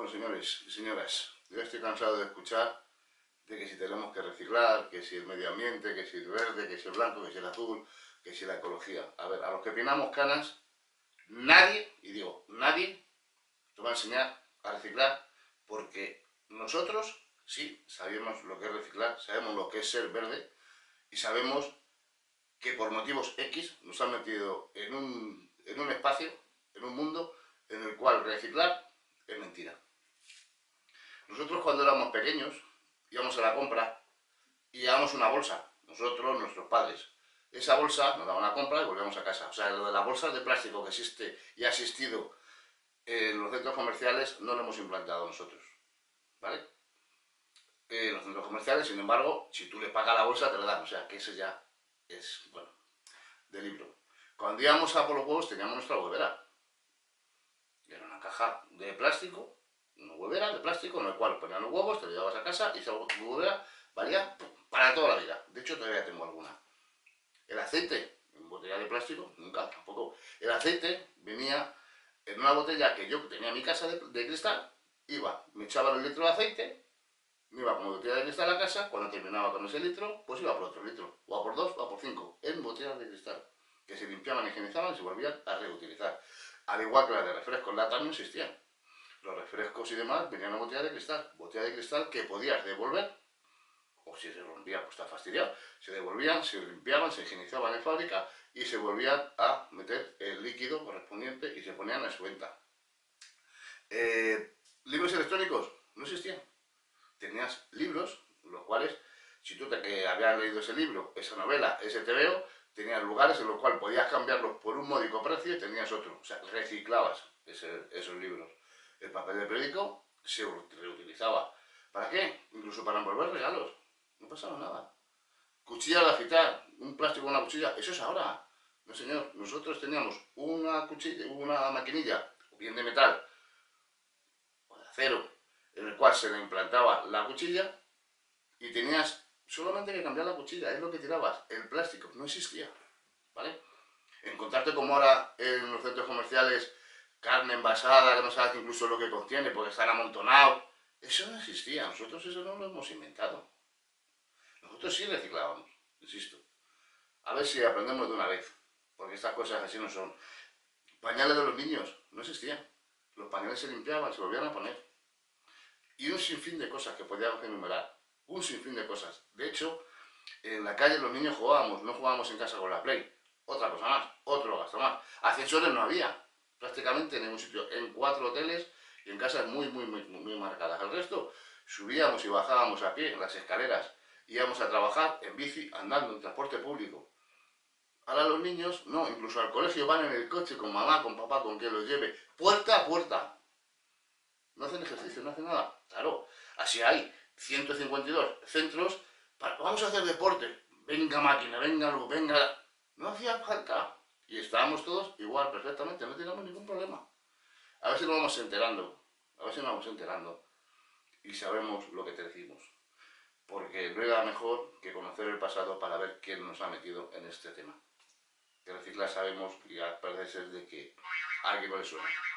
Bueno, señores y señoras, yo estoy cansado de escuchar de que si tenemos que reciclar, que si el medio ambiente, que si el verde, que si el blanco, que si el azul, que si la ecología. A ver, a los que pinamos canas, nadie, y digo nadie, nos va a enseñar a reciclar, porque nosotros sí sabemos lo que es reciclar, sabemos lo que es ser verde y sabemos que por motivos X nos han metido en un espacio, en un mundo en el cual reciclar es mentira. Nosotros cuando éramos pequeños íbamos a la compra y llevábamos una bolsa, nosotros, nuestros padres. Esa bolsa nos daban la compra y volvíamos a casa. O sea, lo de las bolsas de plástico que existe y ha existido en los centros comerciales no lo hemos implantado nosotros, ¿vale? En los centros comerciales, sin embargo, si tú le pagas la bolsa te la dan, o sea, que eso ya es, bueno, de libro. Cuando íbamos a por los huevos teníamos nuestra huevera. Era una caja de plástico, una huevera de plástico en la cual ponían los huevos, te lo llevabas a casa y esa huevera valía para toda la vida. De hecho, todavía tengo alguna. El aceite, en botella de plástico, nunca, tampoco. El aceite venía en una botella que yo tenía en mi casa de cristal, iba, me echaban el litro de aceite, me iba con botella de cristal a casa, cuando terminaba con ese litro, pues iba por otro litro, o a por 2 o a por 5, en botellas de cristal, que se limpiaban, higienizaban y se volvían a reutilizar. Al igual que las de refrescos latas no existían. Los refrescos y demás venían en botella de cristal que podías devolver, o si se rompía, pues está fastidiado, se devolvían, se limpiaban, se higienizaban en fábrica y se volvían a meter el líquido correspondiente y se ponían a su venta. Libros electrónicos no existían. Tenías libros, los cuales, si tú habías leído ese libro, esa novela, ese TVO, tenías lugares en los cuales podías cambiarlos por un módico precio y tenías otro. O sea, reciclabas esos libros. El papel de periódico se reutilizaba. ¿Para qué? Incluso para envolver regalos. No pasaba nada. Cuchilla de agitar, un plástico con una cuchilla, eso es ahora. No señor, nosotros teníamos una cuchilla, una maquinilla, bien de metal o de acero, en el cual se le implantaba la cuchilla y tenías solamente que cambiar la cuchilla, es lo que tirabas. El plástico no existía, ¿vale? Encontrarte como ahora en los centros comerciales carne envasada, que no sabes incluso lo que contiene porque están amontonados, eso no existía, nosotros eso no lo hemos inventado. Nosotros sí reciclábamos, insisto. A ver si aprendemos de una vez, porque estas cosas así no son. Pañales de los niños no existían. Los pañales se limpiaban, se volvían a poner. Y un sinfín de cosas que podíamos enumerar. Un sinfín de cosas. De hecho, en la calle los niños jugábamos, no jugábamos en casa con la Play. Otra cosa más, otro gasto más. Ascensores no había, prácticamente en ningún sitio. En 4 hoteles y en casas muy marcadas. El resto, subíamos y bajábamos a pie en las escaleras. Íbamos a trabajar en bici, andando, en transporte público. Ahora los niños, no, incluso al colegio van en el coche con mamá, con papá, con quien los lleve, puerta a puerta. No hacen ejercicio, no hacen nada. Claro, así hay 152 centros vamos a hacer deporte. Venga máquina, venga luz, venga. No hacía falta. Y estábamos todos igual, perfectamente, no teníamos ningún problema. A ver si nos vamos enterando, a ver si nos vamos enterando y sabemos lo que te decimos. Porque no era mejor que conocer el pasado para ver quién nos ha metido en este tema. Que reciclar sabemos y parece ser de que a alguien no le suena.